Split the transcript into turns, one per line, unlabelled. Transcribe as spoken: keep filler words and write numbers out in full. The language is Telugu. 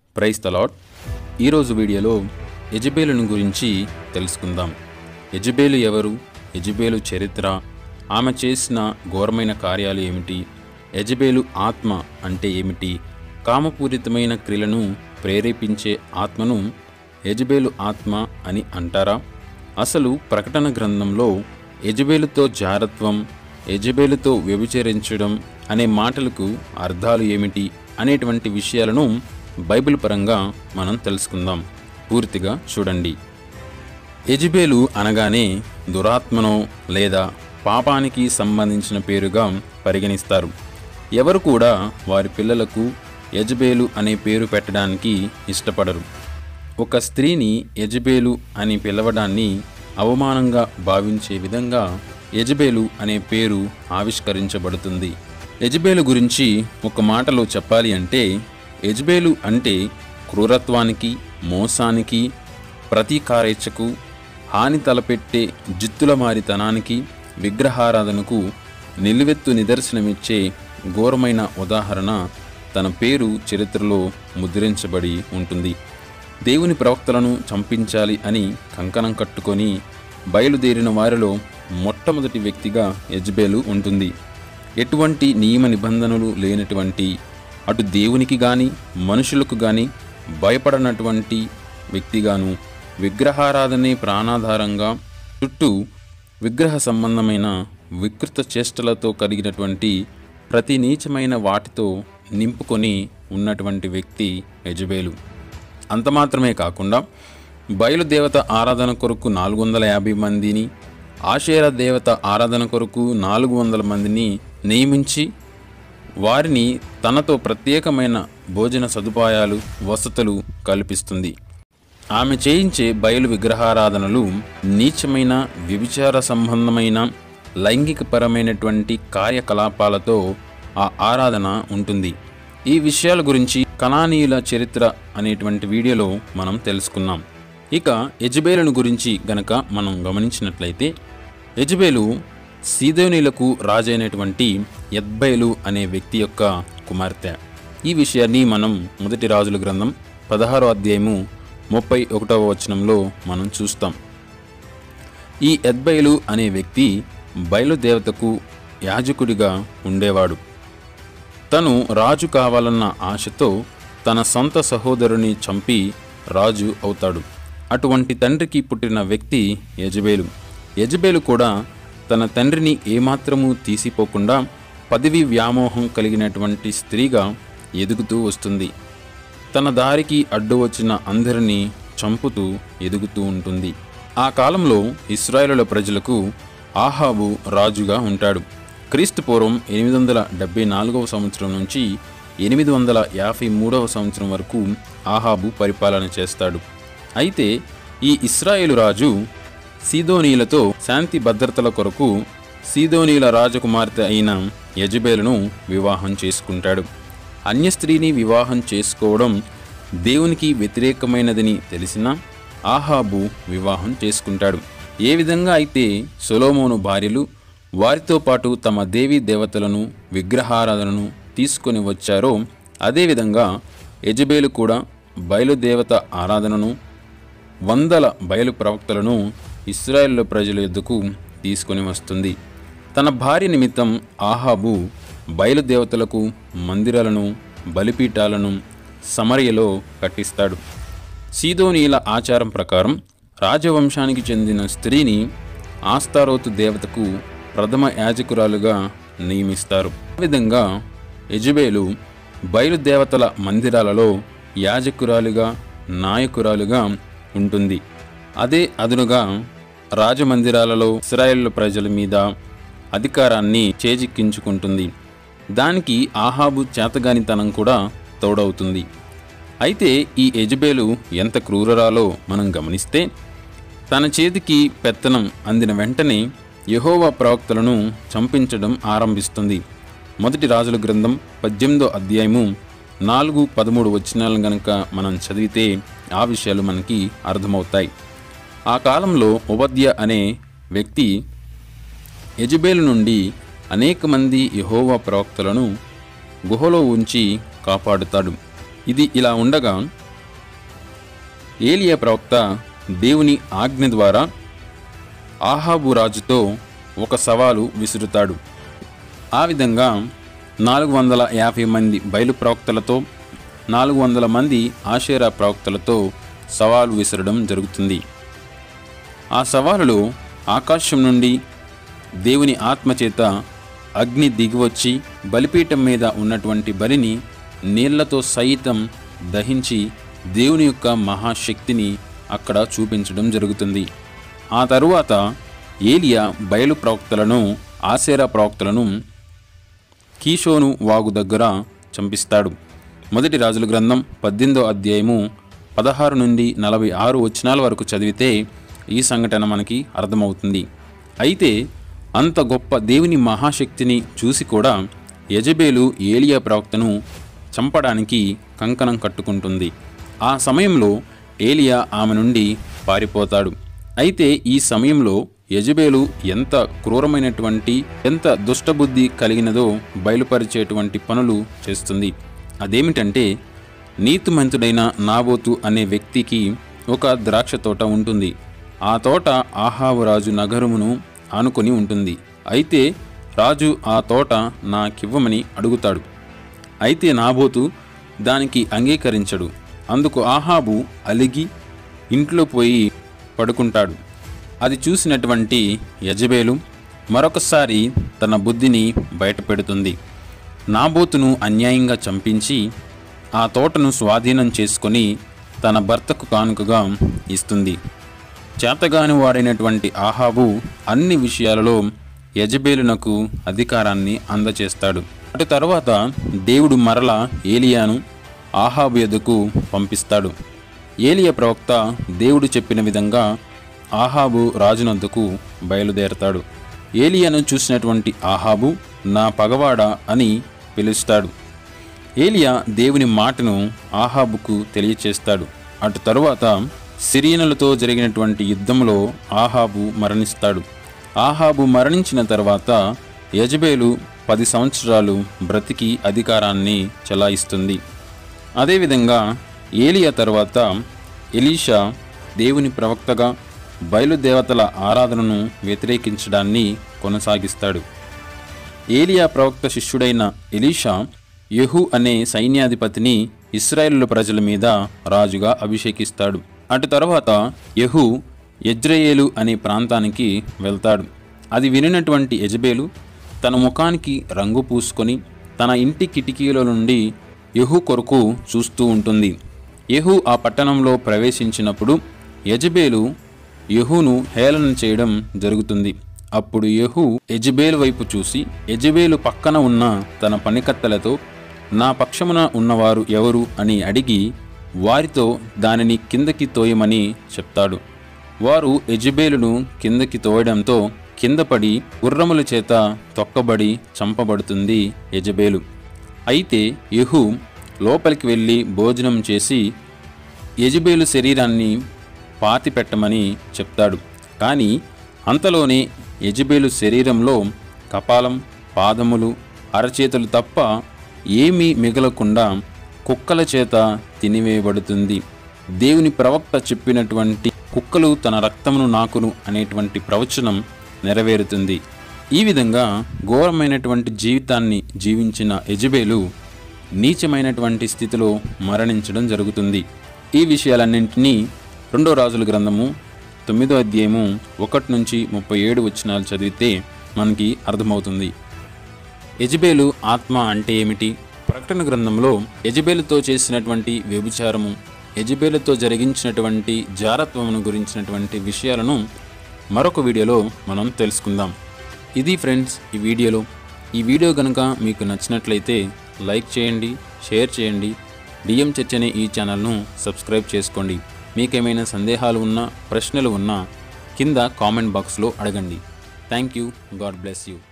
Praise the lord. ఈరోజు వీడియోలో యెజబెలును గురించి తెలుసుకుందాం. యెజబెలు ఎవరు? యెజబెలు చరిత్ర, ఆమె చేసిన ఘోరమైన కార్యాలు ఏమిటి? యెజబెలు ఆత్మ అంటే ఏమిటి? కామపూరితమైన క్రియలను ప్రేరేపించే ఆత్మను యెజబెలు ఆత్మ అని అంటారా? అసలు ప్రకటన గ్రంథంలో యెజబెలుతో జారత్వం, యెజబెలుతో వ్యభిచరించడం అనే మాటలకు అర్థాలు ఏమిటి అనేటువంటి విషయాలను బైబిల్ పరంగా మనం తెలుసుకుందాం. పూర్తిగా చూడండి. యెజబెలు అనగానే దురాత్మనో లేదా పాపానికి సంబంధించిన పేరుగా పరిగణిస్తారు. ఎవరు కూడా వారి పిల్లలకు యెజబెలు అనే పేరు పెట్టడానికి ఇష్టపడరు. ఒక స్త్రీని యెజబెలు అని పిలవడాన్ని అవమానంగా భావించే విధంగా యెజబెలు అనే పేరు ఆవిష్కరించబడుతుంది. యెజబెలు గురించి ఒక మాటలో చెప్పాలి అంటే, యెజబెలు అంటే క్రూరత్వానికి, మోసానికి, ప్రతీకారేచ్ఛకు, హాని తలపెట్టే జిత్తులమారితనానికి, విగ్రహారాధనకు నిలువెత్తు నిదర్శనమిచ్చే ఘోరమైన ఉదాహరణ తన పేరు చరిత్రలో ముద్రించబడి ఉంటుంది. దేవుని ప్రవక్తలను చంపించాలి అని కంకణం కట్టుకొని బయలుదేరిన వారిలో మొట్టమొదటి వ్యక్తిగా యెజబెలు ఉంటుంది. ఎటువంటి నియమ నిబంధనలు లేనటువంటి, అటు దేవునికి గాని మనుషులకు గాని భయపడనటువంటి వ్యక్తిగాను, విగ్రహారాధనే ప్రాణాధారంగా, చుట్టూ విగ్రహ సంబంధమైన వికృత చేష్టలతో కలిగినటువంటి ప్రతి నీచమైన వాటితో నింపుకొని ఉన్నటువంటి వ్యక్తి యెజబెలు. అంత మాత్రమే కాకుండా బయలుదేవత ఆరాధన కొరకు నాలుగు వందల యాభై మందిని, ఆషేరా దేవత ఆరాధన కొరకు నాలుగు వందల మందిని నియమించి వారిని తనతో ప్రత్యేకమైన భోజన సదుపాయాలు, వసతులు కల్పిస్తుంది. ఆమె చేయించే బయలు విగ్రహారాధనలు నీచమైన, వ్యభిచార సంబంధమైన, లైంగికపరమైనటువంటి కార్యకలాపాలతో ఆ ఆరాధన ఉంటుంది. ఈ విషయాల గురించి కనానీయుల చరిత్ర అనేటువంటి వీడియోలో మనం తెలుసుకున్నాం. ఇక యెజబెలును గురించి గనక మనం గమనించినట్లయితే, యెజబెలు సీదోనీలకు రాజైనటువంటి యెత్బయలు అనే వ్యక్తి యొక్క కుమార్తె. ఈ విషయాన్ని మనం మొదటి రాజుల గ్రంథం పదహారో అధ్యాయము ముప్పై ఒకటవ వచనంలో మనం చూస్తాం. ఈ యెత్బయలు అనే వ్యక్తి బయలుదేవతకు యాజకుడిగా ఉండేవాడు. తను రాజు కావాలన్న ఆశతో తన సొంత సహోదరుని చంపి రాజు అవుతాడు. అటువంటి తండ్రికి పుట్టిన వ్యక్తి యెజబెలు. యెజబెలు కూడా తన తండ్రిని ఏమాత్రము తీసిపోకుండా పదవి వ్యామోహం కలిగినటువంటి స్త్రీగా ఎదుగుతూ వస్తుంది. తన దారికి అడ్డు వచ్చిన అందరినీ చంపుతూ ఎదుగుతూ ఉంటుంది. ఆ కాలంలో ఇశ్రాయేలుల ప్రజలకు ఆహాబు రాజుగా ఉంటాడు. క్రీస్తు పూర్వం ఎనిమిది వందల డెబ్బై నాలుగవ సంవత్సరం నుంచి ఎనిమిది వందల యాభై మూడవ సంవత్సరం వరకు ఆహాబు పరిపాలన చేస్తాడు. అయితే ఈ ఇశ్రాయేలు రాజు సీదోనీలతో శాంతి భద్రతల కొరకు సీదోనీల రాజకుమార్తె అయిన యెజబెలును వివాహం చేసుకుంటాడు. అన్య స్త్రీని వివాహం చేసుకోవడం దేవునికి వ్యతిరేకమైనదని తెలిసినా ఆహాబు వివాహం చేసుకుంటాడు. ఏ విధంగా అయితే సొలొమోను భార్యలు వారితో పాటు తమ దేవీ దేవతలను, విగ్రహారాధనను తీసుకొని వచ్చారో, అదేవిధంగా యెజబెలు కూడా బయలుదేవత ఆరాధనను, వందల బయలు ప్రవక్తలను ఇశ్రాయేలు ప్రజల యొద్దకు తీసుకొని వస్తుంది. తన భార్య నిమిత్తం ఆహాబు బయలుదేవతలకు మందిరాలను, బలిపీఠాలను సమరయలో కట్టిస్తాడు. సీదోనీల ఆచారం ప్రకారం రాజవంశానికి చెందిన స్త్రీని ఆస్తారోతు దేవతకు ప్రథమ యాజకురాలుగా నియమిస్తారు. ఆ విధంగా యెజబెలు బయలుదేవతల మందిరాలలో యాజకురాలుగా, నాయకురాలుగా ఉంటుంది. అదే అదునుగా రాజమందిరాలలో ఇశ్రాయేలు ప్రజల మీద అధికారాన్ని చేజిక్కించుకుంటుంది. దానికి ఆహాబు చేతగానితనం కూడా తోడవుతుంది. అయితే ఈ యెజబెలు ఎంత క్రూరరాలో మనం గమనిస్తే, తన చేతికి పెత్తనం అందిన వెంటనే యెహోవా ప్రవక్తలను చంపించడం ఆరంభిస్తుంది. మొదటి రాజుల గ్రంథం పద్దెనిమిదో అధ్యాయము నాలుగు పదమూడు వచనాలను గనక మనం చదివితే ఆ విషయాలు మనకి అర్థమవుతాయి. ఆ కాలంలో ఓబద్యా అనే వ్యక్తి యెజబెలు నుండి అనేక మంది యెహోవా ప్రవక్తలను గుహలో ఉంచి కాపాడుతాడు. ఇది ఇలా ఉండగా ఏలియా ప్రవక్త దేవుని ఆజ్ఞ ద్వారా ఆహాబు రాజుతో ఒక సవాలు విసురుతాడు. ఆ విధంగా నాలుగు వందల యాభై మంది బయలు ప్రవక్తలతో నాలుగు వందల మంది ఆషేరా ప్రవక్తలతో సవాలు విసరడం జరుగుతుంది. ఆ సవాలులో ఆకాశం నుండి దేవుని ఆత్మచేత అగ్ని దిగివచ్చి బలిపీఠం మీద ఉన్నటువంటి బలిని నీళ్లతో సైతం దహించి దేవుని యొక్క మహాశక్తిని అక్కడ చూపించడం జరుగుతుంది. ఆ తరువాత ఏలియా బయలు ప్రవక్తలను ఆషేరా ప్రవక్తలను కీషోను వాగు దగ్గర చంపిస్తాడు. మొదటి రాజుల గ్రంథం పద్దెనిమిదో అధ్యాయము పదహారు నుండి నలభై ఆరు వచనాల వరకు చదివితే ఈ సంఘటన మనకి అర్థమవుతుంది. అయితే అంత గొప్ప దేవుని మహాశక్తిని చూసి కూడా యెజబేలు ఏలియా ప్రవక్తను చంపడానికి కంకణం కట్టుకుంటుంది. ఆ సమయంలో ఏలియా ఆమె నుండి పారిపోతాడు. అయితే ఈ సమయంలో యెజబేలు ఎంత క్రూరమైనటువంటి ఎంత దుష్టబుద్ధి కలిగినదో బయలుపరిచేటువంటి పనులు చేస్తుంది. అదేమిటంటే, నీతిమంతుడైన నాబోతు అనే వ్యక్తికి ఒక ద్రాక్ష తోట ఉంటుంది. ఆ తోట ఆహాబు రాజు నగరమును ఆనుకొని ఉంటుంది. అయితే రాజు ఆ తోట నాకివ్వమని అడుగుతాడు. అయితే నాబోతు దానికి అంగీకరించడు. అందుకు ఆహాబు అలిగి ఇంట్లో పోయి పడుకుంటాడు. అది చూసినటువంటి యెజబేలు మరొకసారి తన బుద్ధిని బయటపెడుతుంది. నాబోతును అన్యాయంగా చంపించి ఆ తోటను స్వాధీనం చేసుకొని తన భర్తకు కానుకగా ఇస్తుంది. చేతగాని వాడైనటువంటి ఆహాబు అన్ని విషయాలలో యెజబేలునకు అధికారాన్ని అందచేస్తాడు. అటు తర్వాత దేవుడు మరల ఏలియాను ఆహాబు ఎదుకు పంపిస్తాడు. ఏలియా ప్రవక్త దేవుడు చెప్పిన విధంగా ఆహాబు రాజునొద్దకు బయలుదేరతాడు. ఏలియాను చూసినటువంటి ఆహాబు నా పగవాడ అని పిలుస్తాడు. ఏలియా దేవుని మాటను ఆహాబుకు తెలియచేస్తాడు. అటు తరువాత సిరియనులతో జరిగినటువంటి యుద్ధంలో ఆహాబు మరణిస్తాడు. ఆహాబు మరణించిన తర్వాత యెజబేలు పది సంవత్సరాలు బ్రతికి అధికారాన్ని చెలాయిస్తుంది. అదేవిధంగా ఏలియా తర్వాత ఎలీషా దేవుని ప్రవక్తగా బయలుదేవతల ఆరాధనను వ్యతిరేకించడాన్ని కొనసాగిస్తాడు. ఏలియా ప్రవక్త శిష్యుడైన ఎలీషా యెహూ అనే సైన్యాధిపతిని ఇశ్రాయేలు ప్రజల మీద రాజుగా అభిషేకిస్తాడు. అటు తర్వాత యెహూ యెజ్రెయేలు అనే ప్రాంతానికి వెళ్తాడు. అది వినినటువంటి యెజబేలు తన ముఖానికి రంగు పూసుకొని తన ఇంటి కిటికీల నుండి యెహూ కొరకు చూస్తూ ఉంటుంది. యెహూ ఆ పట్టణంలో ప్రవేశించినప్పుడు యెజబేలు యెహూను హేళన చేయడం జరుగుతుంది. అప్పుడు యెహూ యెజబేలు వైపు చూసి యెజబేలు పక్కన ఉన్న తన పనికత్తెలతో నా పక్షమున ఉన్నవారు ఎవరు అని అడిగి వారితో దానిని కిందకి తోయమని చెప్తాడు. వారు యెజబేలును కిందకి తోయడంతో కిందపడి గుర్రముల చేత తొక్కబడి చంపబడుతుంది యెజబేలు. అయితే యెహూ లోపలికి వెళ్ళి భోజనం చేసి యెజబేలు శరీరాన్ని పాతి పెట్టమని చెప్తాడు. కానీ అంతలోనే యెజబేలు శరీరంలో కపాలం, పాదములు, అరచేతులు తప్ప ఏమీ మిగలకుండా కుక్కల చేత తినివేయబడుతుంది. దేవుని ప్రవక్త చెప్పినటువంటి కుక్కలు తన రక్తమును నాకును అనేటువంటి ప్రవచనం నెరవేరుతుంది. ఈ విధంగా ఘోరమైనటువంటి జీవితాన్ని జీవించిన యెజబేలు నీచమైనటువంటి స్థితిలో మరణించడం జరుగుతుంది. ఈ విషయాలన్నింటినీ రెండో రాజుల గ్రంథము తొమ్మిదో అధ్యాయము ఒకటి నుంచి ముప్పై ఏడు వచనాలు చదివితే మనకి అర్థమవుతుంది. యెజబేలు ఆత్మ అంటే ఏమిటి? ప్రకటన గ్రంథంలో యెజబేలుతో చేసినటువంటి వ్యభిచారము, యెజబేలుతో జరిగించినటువంటి జారత్వమును గురించినటువంటి విషయాలను మరొక వీడియోలో మనం తెలుసుకుందాం. ఇది ఫ్రెండ్స్ ఈ వీడియోలో. ఈ వీడియో కనుక మీకు నచ్చినట్లయితే లైక్ చేయండి, షేర్ చేయండి. డిఎం చర్చ్ అనే ఈ ఛానల్ను సబ్స్క్రైబ్ చేసుకోండి. మీకేమైనా సందేహాలు ఉన్నా, ప్రశ్నలు ఉన్నా కింద కామెంట్ బాక్స్లో అడగండి. Thank you. God bless you.